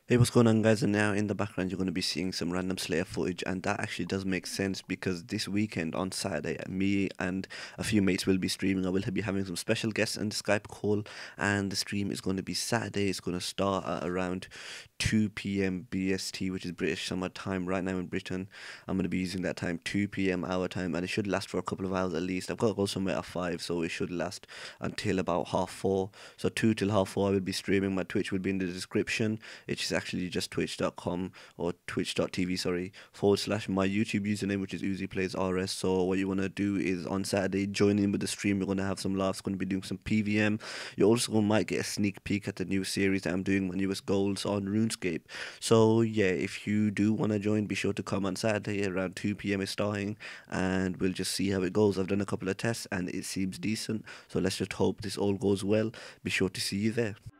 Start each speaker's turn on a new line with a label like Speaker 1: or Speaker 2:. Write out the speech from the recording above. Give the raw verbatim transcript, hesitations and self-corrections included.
Speaker 1: Hey, what's going on, guys? And now in the background, you're going to be seeing some random Slayer footage, and that actually does make sense because this weekend on Saturday, me and a few mates will be streaming. I will be having some special guests on the Skype call, and the stream is going to be Saturday. It's going to start at around two p m. B S T, which is British Summer Time. Right now in Britain, I'm going to be using that time, two p m our time, and it should last for a couple of hours at least. I've got to go somewhere at five, so it should last until about half four. So two till half four, I will be streaming. My Twitch will be in the description. It's actually just twitch dot com or twitch dot t v, sorry, forward slash my YouTube username, which is Uzi Plays R S. So what you want to do is on Saturday, join in with the stream. We're going to have some laughs, going to be doing some P V M. You also might get a sneak peek at the new series that I'm doing, my newest goals on RuneScape. So yeah, if you do want to join, be sure to come on Saturday around two p m is starting, and we'll just see how it goes. I've done a couple of tests and it seems decent. So let's just hope this all goes well. Be sure to see you there.